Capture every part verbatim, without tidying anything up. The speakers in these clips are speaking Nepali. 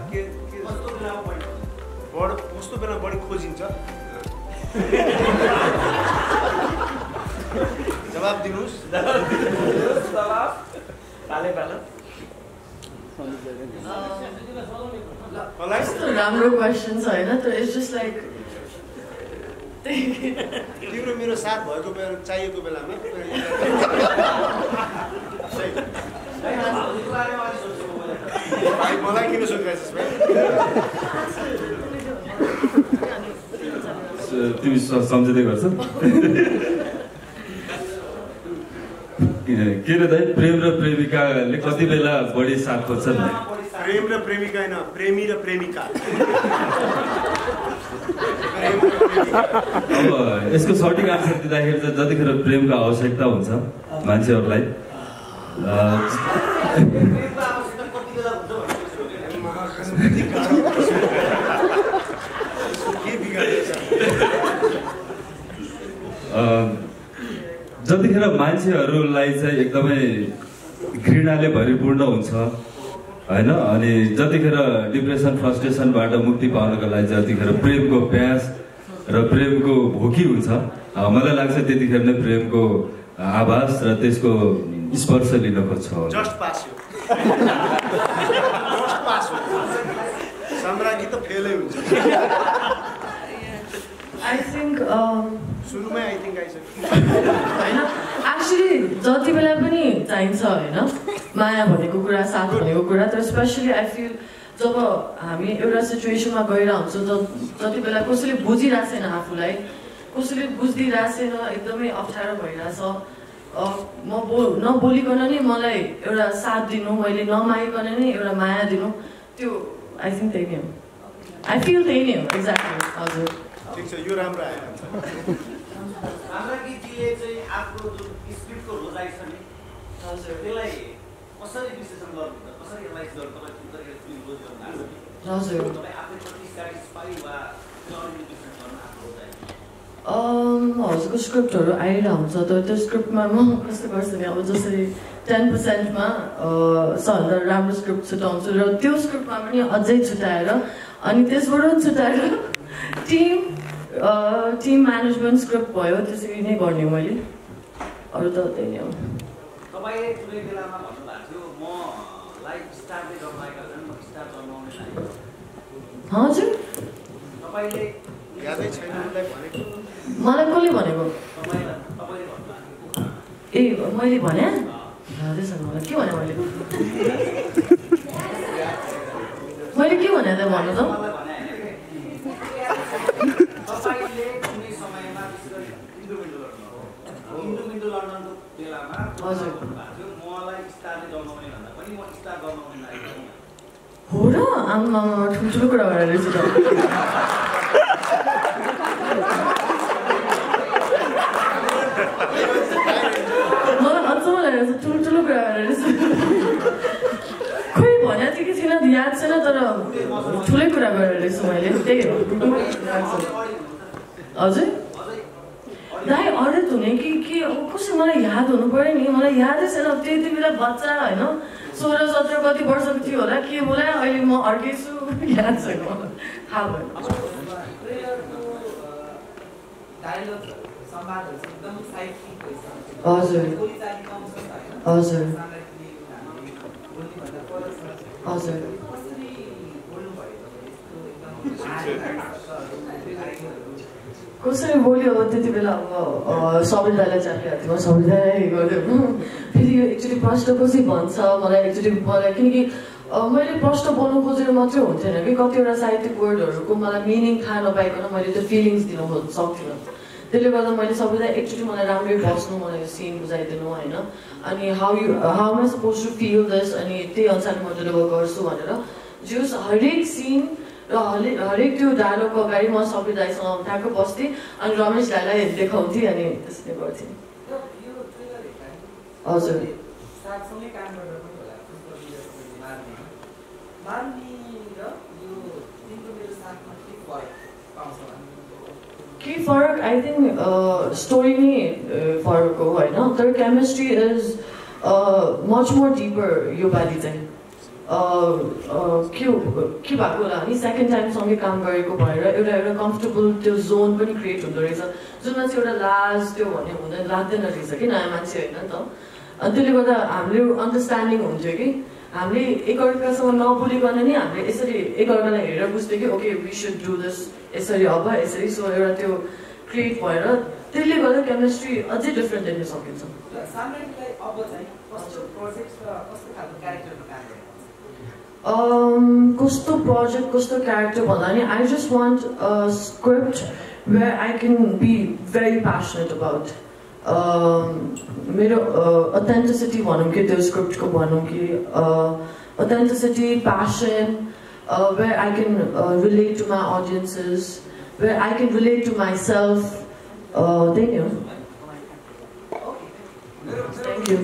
के कस्तो बेलामा बढी बड कस्तो बेलामा बढी खोजिन्छ जवाब दिनुस् जवाब ताले पाला राम्रो क्वेसन छ हैन त इट्स जस्ट लाइक तिम्रो मेरो साथ भएको बेला चाहिएको बेलामा भाइ मलाई किन सोधिरहेछस् भाइ तिमी सम्झँदै गर्छ के रे दाइ प्रेम र प्रेमिकाले कति बेला बढी साथ खोज्छन् प्रेम र प्रेमिका हैन प्रेमी र प्रेमिका अब यसको सठिक आन्सर दिँदाखेरि चाहिँ जतिखेर प्रेमको आवश्यकता हुन्छ मान्छेहरूलाई जतिखेर मान्छेहरूलाई चाहिँ एकदमै घृणाले भरिपूर्ण हुन्छ हैन अनि जतिखेर डिप्रेसन फ्रस्ट्रेसनबाट मुक्ति पाउनको लागि जतिखेर प्रेमको प्यास र प्रेमको भोकी हुन्छ मलाई लाग्छ त्यतिखेर नै प्रेमको आभास र त्यसको स्पर्श लिन खोज्छ जस्ट पास हो जस्ट पास हो सम्राज्ञी त फेलै हुन्छ आई थिंक सुरुमै आई थिंक आइसक्यो हैन एक्चुअली जति बेला पनि चाहिन्छ हैन माया भनेको कुरा साथ भनेको कुरा तर स्पेशली आई फिल जब हामी एउटा सिचुएसनमा गइरा हुन्छौँ जति बेला कसैले बुझिरहेको छैन आफूलाई कसैले बुझिदिरहेको छैन एकदमै अप्ठ्यारो भइरहेछ म बोल नबोलिकन नि मलाई एउटा साथ दिनु मैले नमागिकन नि एउटा माया दिनु त्यो आई थिङ्क त्यही नै हो आई फिल त्यही नै हो एक्ज्याक्टली हजुर ठीक छ यो राम्रो आयो सम्राज्ञीजीले चाहिँ आफ्नो जुन स्क्रिप्टको रोजाइ छ नि हजुर त्यसलाई कसरी विश्लेषण गर्नुहुन्छ कसरी एनालाइज गर्नु तपाईँ कुन फिल्म रोजिरहनु भएको छ हजुर तपाईँ आफै कति स्याटिस्फाई वा अलिकति डिफ्रेन्ट गर्नु आफ्नो रोजाइ हजुरको स्क्रिप्टहरू आइरहेको हुन्छ तर त्यो स्क्रिप्टमा म कस्तो गर्छु नि अब जसरी टेन पर्सेन्टमा सबभन्दा राम्रो स्क्रिप्ट छुट्याउँछु र त्यो स्क्रिप्टमा पनि अझै छुट्याएर अनि त्यसबाट छुट्याएर टिम टिम म्यानेजमेन्ट स्क्रिप्ट भयो त्यसरी नै गर्ने मैले अरू त त्यही नै हो तपाईँले कुनै बेलामा भन्नुभएको थियो म लाइफ स्टारले जन्माएका छन् म स्टार जन्माउने लाग्यो हजुर तपाईँले यादै छैन मलाई भनेको मलाई कसले भनेको तपाईँले तपाईँले भन्नुभएको ए मैले भने यादै छैन मलाई के भने मैले मैले के भने त भन्नु त तपाईँले कुनै समयमा इन्डोमिन्डो लड्नु इन्डोमिन्डो लड्नको बेलामा हजुर मलाई स्टारले जन्माउने भन्दा पनि म स्टार जन्माउने लागेको हो र आमा ठुल्ठुलो कुरा गरेर रहेछ त मलाई अचम्म लागेको छ ठुल्ठुलो कुरा गरेर रहेछ खोइ भनेको थियो कि थिएन याद छैन तर ठुलै कुरा गरेर रहेछु मैले त्यही हो हजुर दाइ अर्डर हुने कि के कसरी मलाई याद हुनु पऱ्यो नि मलाई यादै छैन त्यति बेला बच्चा होइन सोह्र सत्र कति वर्षको थियो होला के बोलायो अहिले म अर्कै छु याद छैन थाहा भयो हजुर हजुर हजुर कसरी बोल्यो त्यति बेला अब सबैजनालाई चापिरहेको थियो सबैजनालाई गऱ्यो फेरि यो एकचोटि प्रश्न कसरी भन्छ मलाई एकचोटि मलाई किनकि मैले प्रश्न बोल्नु खोजेर मात्रै हुन्थेन कि कतिवटा साहित्यिक वर्डहरूको मलाई मिनिङ थाहा नपाइकन मैले त्यो फिलिङ्स दिन सक्दिनँ त्यसले गर्दा मैले सबैलाई एकचोटि मलाई राम्ररी बस्नु मलाई यो सिन बुझाइदिनु होइन अनि how you how am I suppose to feel this अनि त्यही अनुसारले म डेलिभर गर्छु भनेर जस हरेक सिन र हरेक त्यो डायलगको अगाडि म सबै दाइसँग ठ्याक्क बस्थेँ अनि रमेश दाइलाई देखाउँथेँ अनि त्यसले गर्थेँ हजुर के फरक आई थिङ्क स्टोरी नै फरक हो होइन तर chemistry is much more deeper यो पालि चाहिँ के के भएको होला भने सेकेन्ड टाइम सँगै काम गरेको भएर एउटा एउटा कम्फर्टेबल त्यो जोन पनि क्रिएट हुँदो रहेछ जुनमा चाहिँ एउटा लाज त्यो भन्ने हुँदैन लाग्दैन रहेछ कि नयाँ मान्छे होइन नि त अनि त्यसले गर्दा हामीले अन्डरस्ट्यान्डिङ हुन्थ्यो कि हामीले एकअर्कासँग नबोलिकन नि हामीले यसरी एकअर्कालाई हेरेर बुझ्थ्यो कि okay we should do this यसरी अब यसरी सो एउटा त्यो क्रिएट भएर त्यसले गर्दा केमिस्ट्री अझै डिफ्रेन्ट देख्न सकिन्छ कस्तो प्रोजेक्ट कस्तो क्यारेक्टर भन्दा नि I just want a script where I can be very passionate about मेरो अथेन्टिसिटी भनौँ कि त्यो स्क्रिप्टको भनौँ कि authenticity passion where I can relate to my audiences where I can relate to my myself नै हो थ्याङ्क यू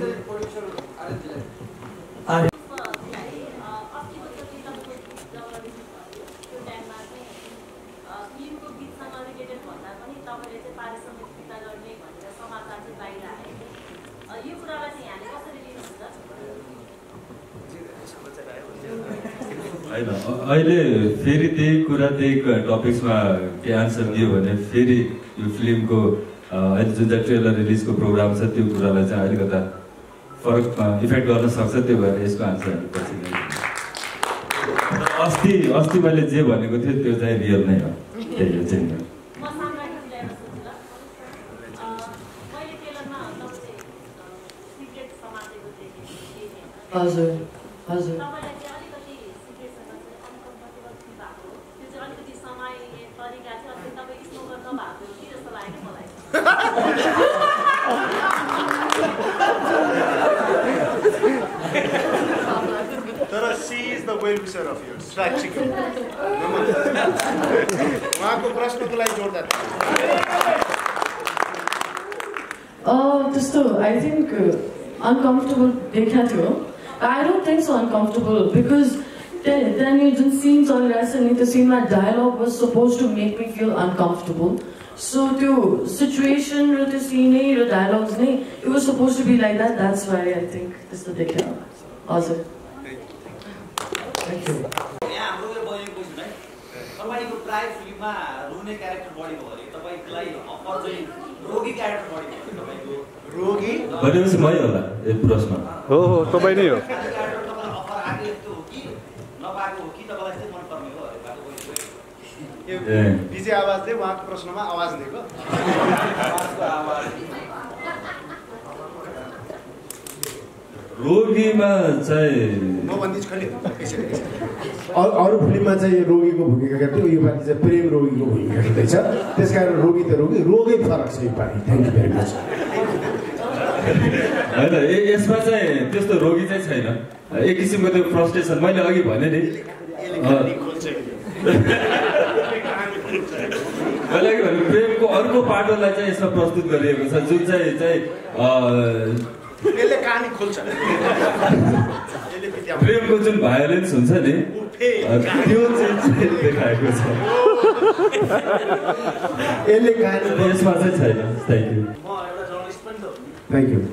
होइन अहिले फेरि त्यही कुरा त्यही टपिक्समा के आन्सर दियो भने फेरि यो फिल्मको अहिले जुन चाहिँ ट्रेलर रिलिजको प्रोग्राम छ त्यो कुरालाई चाहिँ अलिकता फरक इफेक्ट गर्न सक्छ त्यो भएर यसको आन्सर पछि अस्ति अस्ति मैले जे भनेको थिएँ त्यो चाहिँ रियल नै हो त्यही हो चाहिँ हजुर हजुर तर she is the well wisher of yours साक्षीको उहाँको प्रश्नको लागि जोडदार त्यस्तो आई थिङ्क uncomfortable देखा थियो I don't think so uncomfortable because then then you जुन scene चलिरहेछ नि त्यो sceneमा dialogue was supposed to make me feel uncomfortable so त्यो situation र त्यो scene नै र dialogues नै it was supposed to be like that that's why I think त्यस्तो देखा हजुर Thank you यहाँ हाम्रो यो बहिनी क्वेसन है तपाईको प्राय फिल्ममा रुने क्यारेक्टर बढी भयो भने तपाईलाई अफर चाहिँ रोगी क्यारेक्टर बढी भयो तपाईको रोगी भनेपछि मै होला यो प्रश्न हो हो तपाई नै हो विजय आवाजले उहाँको प्रश्नमा आवाज दिएको रोगीमा चाहिँ म भन्दिछु खाली अरू फिल्ममा चाहिँ रोगीको भूमिका खेल्थ्यो यो पालि चाहिँ प्रेम रोगीको भूमिका खेल्दैछ त्यसकारण रोगी त रोगी रोगै फरक छ यो पालि थ्याङ्क यू भेरी मच होइन यसमा चाहिँ त्यस्तो रोगी चाहिँ छैन एक किसिमको त्यो फ्रस्ट्रेसन मैले अघि भने नि मैले अघि भने प्रेमको अर्को पाटोलाई चाहिँ यसमा प्रस्तुत गरिएको छ जुन चाहिँ चाहिँ प्रेमको जुन भायोलेन्स हुन्छ नि त्यो चाहिँ देखाएको छ यसमा चाहिँ छैन थ्याङ्क यू थ्याङ्क यू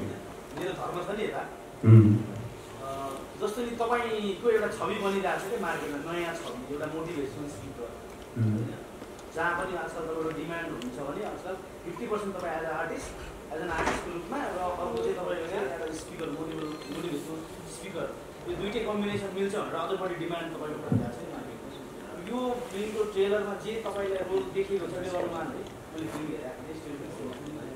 जस्तो नि तपाईँको एउटा छवि बनिरहेको छ कि मार्केटमा नयाँ छवि एउटा मोटिभेसनल स्पिकर जहाँ पनि आजकल तपाईँको डिमान्ड हुन्छ भने आजकल फिफ्टी पर्सेन्ट तपाईँ as a artist as an आर्टिस्टको रूपमा र अर्को चाहिँ तपाईँको एउटा स्पिकर मोटिभेल मोटिभेसनल स्पिकर यो दुइटै कम्बिनेसन मिल्छ भनेर अझ बढी डिमान्ड तपाईँको भइरहेको छ नि मार्केटमा यो फिल्मको ट्रेलरमा जे तपाईँले रोल देखेको छ ट्रेलरमा मैले फिल्म हेरेको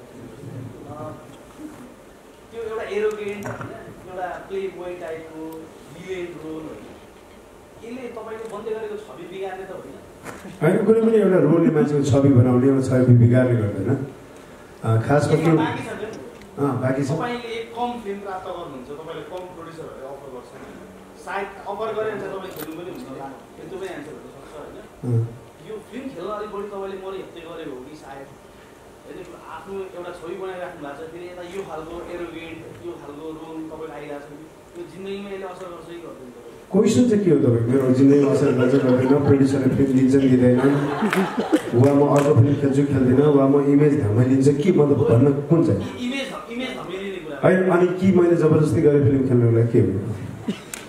त्यो एउटा एरोगेन्ट एउटा प्ले बोय टाइपको भिलेन रोल यसले तपाईँको बन्दै गरेको छवि बिगार्ने त होइन होइन कुनै पनि एउटा रोलले मान्छेको छवि बनाउने एउटा छवि बिगार्ने गर्दैन खास गरी बाँकी छ तपाईँले एक कम फिल्म प्राप्त गर्नुहुन्छ तपाईँले कम प्रड्युसरहरूले अफर गर्छ सायद अफर गरे भने तपाईँ खेल्नु पनि हुन्छ होला त्यो पनि एन्सर हुन सक्छ होइन यो फिल्म खेल्न अलिक बढी तपाईँले मैले हेप्दै गरेको हो कि सायद आफ्नो एउटा छवि बनाइराख्नु भएको छ फेरि यता यो खालको एरोगेन्ट यो खालको रोल तपाईँको आइरहेको छ त्यो जिन्दगीमा यसले असर गर्छ कि गर्दैन क्वेसन चाहिँ के हो तपाईँको मेरो जिन्दगीमा असर गर्छ गर्दैन प्रोड्युसरले फिल्म दिन्छ दिँदैन वा म अर्को फिल्म खेल्छु खेल्दिनँ वा म इमेज धमाइलिन्छ के मतलब भन्न कुन चाहिँ होइन अनि कि मैले जबरजस्ती गरेँ फिल्म खेल्नुलाई के हो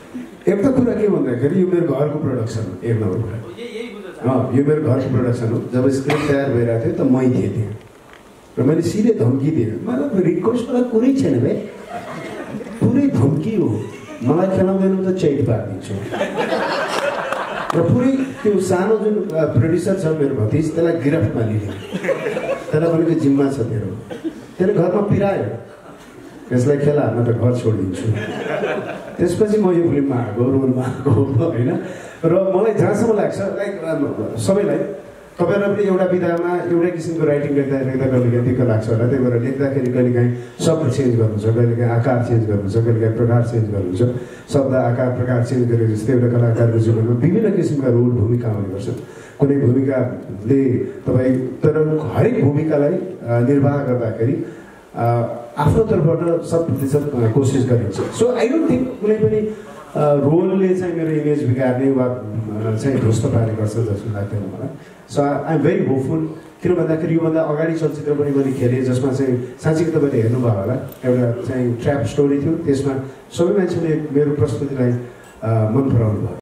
एक त कुरा के भन्दाखेरि यो मेरो घरको प्रडक्सन हो, एक नम्बर कुरा। अँ यो मेरो घरको प्रडक्सन हो। जब स्क्रिप्ट तयार भइरहेको थियो त मै थिएँ त्यहाँ र मैले सिधै धम्की दिएँ। मतलब रिक्वेस्टवाला कुरै छैन भाइ, पुरै धम्की हो। मलाई खेलाउँदैन त चैट पारिदिन्छु र पुरै त्यो सानो जुन प्रड्युसर छ मेरो भतिज त्यसलाई गिरफ्तमा लिने, त्यसलाई भनेको जिम्मा छ तेरो, त्यसले घरमा पिरायो, यसलाई खेला न त घर छोडिदिन्छु। त्यसपछि म यो फिल्ममा आएको, रोलमा आएको होइन। र मलाई जहाँसम्म लाग्छ लाइक सबैलाई तपाईँहरूलाई पनि एउटा विधामा एउटै किसिमको राइटिङ लेख्दा लेख्दा कहिलेकाहीँ दिक्क लाग्छ होला। त्यही भएर लेख्दाखेरि कहिलेकाहीँ शब्द चेन्ज गर्नुहुन्छ, कहिलेकाहीँ आकार चेन्ज गर्नुहुन्छ, कहिलेकाहीँ प्रकार चेन्ज गर्नुहुन्छ। शब्द आकार प्रकार चेन्ज गरेको जस्तै एउटा कलाकारको जीवनमा विभिन्न किसिमका रोल भूमिका आउने गर्छन्। कुनै भूमिकाले तपाईँ तर हरेक भूमिकालाई निर्वाह गर्दाखेरि आफ्नो तर्फबाट शत प्रतिशत कोसिस गरिन्छ। सो आई डोन्ट थिङ्क कुनै पनि रोलले चाहिँ मेरो इमेज बिगार्ने वा चाहिँ ध्वस्त पार्ने गर्छ जस्तो लाग्दैन मलाई। So I am very hopeful. किन भन्दाखेरि योभन्दा अगाडि चलचित्र पनि मैले खेलेँ जसमा चाहिँ साँच्चीकै तपाईँले हेर्नुभयो होला, एउटा चाहिँ ट्र्याप स्टोरी थियो। त्यसमा सबै मान्छेले मेरो प्रस्तुतिलाई मन पराउनु भयो।